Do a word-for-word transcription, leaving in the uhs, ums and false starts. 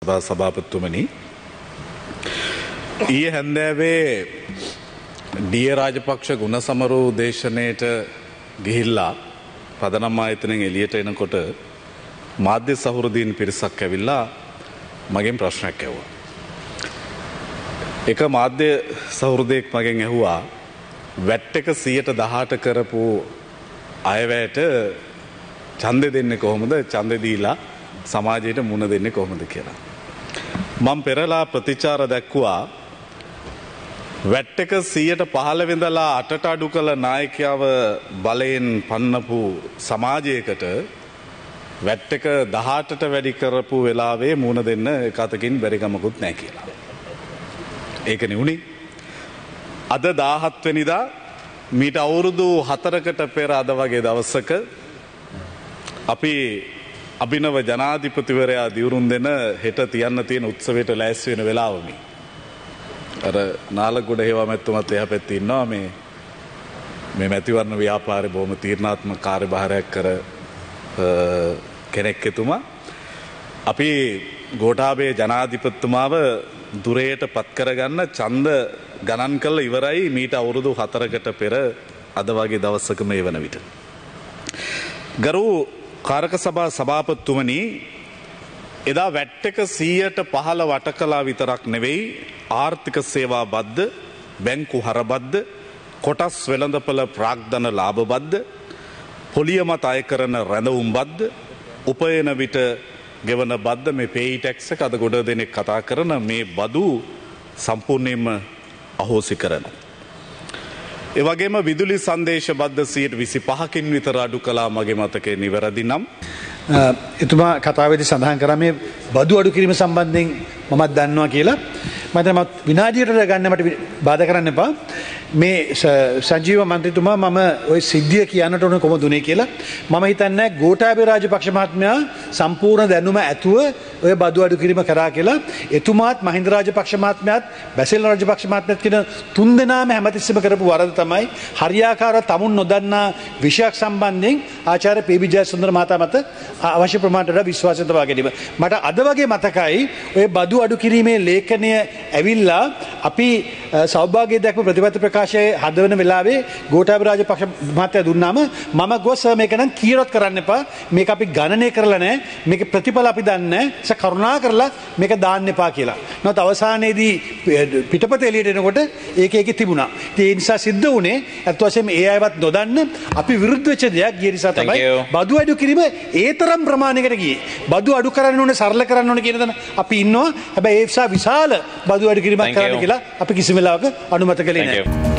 සභා සභාපතිතුමනි ඊයේ හැන්දෑවේ ඩී.ඒ. රාජපක්ෂ ගුණසමරු දේශනයට ගිහිල්ලා පදනම් ආයතනයෙන් එළියට එනකොට මාධ්‍ය සහෘදීන් පිරිසක් ඇවිල්ලා මගෙන් ප්‍රශ්නයක් ඇහුවා. එක මාධ්‍ය සහෘදයෙක් මගෙන් ඇහුවා වැට් එක සියයට දහඅට කරපු අයවැයට ඡන්දෙ දෙන්නේ කොහොමද? ඡන්දෙ දීලා සමාජයට මුණ දෙන්නේ කොහොමද කියලා. මම පෙරලා ප්‍රතිචාර දැක්වුවා වැට් එක සියයට පහළොව ඉඳලා අටට අඩු කළ නායකයව බලයෙන් පන්නපු සමාජයකට වැට් එක දහඅටට වැඩි කරපු වෙලාවේ මුණ දෙන්න එක අතකින් බැරි කමකුත් නැහැ කියලා. ඒකනේ උනේ. අද දාහත් වෙනිදා මීට අවුරුදු හතරකට පෙර අද වගේ දවසක අපි අභිනව ජනාධිපතිවරයා දිවුරුම් දෙන හෙට තියන්න තියෙන උත්සවයට ලෑස්ති වෙන වෙලාවමි. අර නාලගොඩ හේවා මැතිතුමත් එහා පැත්තේ ඉන්නවා මේ මේ මැතිවරණ ව්‍යාපාරේ බොහොම තීරණාත්මක කාර්යභාරයක් කර කෙනෙක් එතුමා. අපි ගෝඨාභය ජනාධිපතිතුමාව දුරයට පත් කරගන්න ඡන්ද ගණන් කළ ඉවරයි මීට අවුරුදු හතරකට පෙර අද වගේ දවසක මේ වන විට. ගරු කාරක සභා සභාපතිතුමනි එදා වැට් එක සියයට පහළොව වට කළා විතරක් නෙවෙයි ආර්ථික සේවා බද්ද, බැංකු හර බද්ද, කොටස් වෙළඳපළ ප්‍රාග්ධන ලාභ බද්ද, පොලිය මත අය කරන රැඳවුම් බද්ද, උපයන විට ගෙවන බද්ද මේ පේයි ටැක්ස් එක අද ගොඩ දෙනෙක් කතා කරන මේ බදු සම්පූර්ණයෙන්ම අහෝසි කරනවා. ඒ වගේම විදුලි සංදේශ බද්ද සියයට විසිපහකින් විතර අඩු කළා මගේ මතකයේ නිවැරදි නම්. එතුමා කතාවේදී සඳහන් කරා මේ බදු අඩු කිරීම සම්බන්ධයෙන් මමත් දන්නවා කියලා. මම තමයි විනාඩියට ගන්න මට බාධා කරන්න එපා. මේ සංජීව මන්ත්‍රීතුමා මම ওই සිද්ධිය කියන්නට ඕන කොහොමද උනේ කියලා. මම හිතන්නේ ගෝඨාභය රාජපක්ෂ මහත්මයා සම්පූර්ණ දැනුම ඇතුව ඔය බදු අඩු කිරීම කරා කියලා. එතුමාත් මහින්ද රාජපක්ෂ මහත්මයාත් බැසිල් රාජපක්ෂ මහත්මයාත් කියන තුන් දෙනාම හැමතිස්සෙම කරපු වරද තමයි හරියාකාරව තමුන් නොදන්නා විෂයක් සම්බන්ධයෙන් ආචාර්ය පී.බී. ජයසුන්දර මහතා මත අවශ්‍ය ප්‍රමාණයට විශ්වාසය තබා ගැනීම. මට අද වගේ මතකයි ඔය බදු අඩු කිරීමේ ලේඛනය ඇවිල්ලා අපි සෞභාග්‍ය දැක්ම ප්‍රතිපත්ති ප්‍රකාශයේ හදවන වෙලාවේ ගෝඨාභය රාජපක්ෂ මහත්තයා දුන්නාම මම ගොස් මේක නම් කීරොත් කරන්න එපා. මේක අපි ගණනය කරලා නැහැ. මේක ප්‍රතිඵල අපි දන්නේ නැහැ. ඒක කරුණා කරලා මේක දාන්න එපා කියලා. නමුත් අවසානයේදී පිටපත එළියට එනකොට ඒක ඒකේ තිබුණා. ඒ නිසා සිද්ධ වුණේ අත් වශයෙන්ම ඒ අයවත් නොදන්න අපි විරුද්ධ වෙච්ච දෙයක් ගිය නිසා තමයි බදු අඩු කිරීම ඒ තරම් ප්‍රමාණයකට ගියේ. බදු අඩු කරන්න ඕනේ සරල කරන්න ඕනේ කියන දන අපි ඉන්නවා. හැබැයි ඒ නිසා විශාල බදු අඩු කිරීමක් කරන්න කියලා අපි කිසි වෙලාවක අනුමත කළේ නැහැ.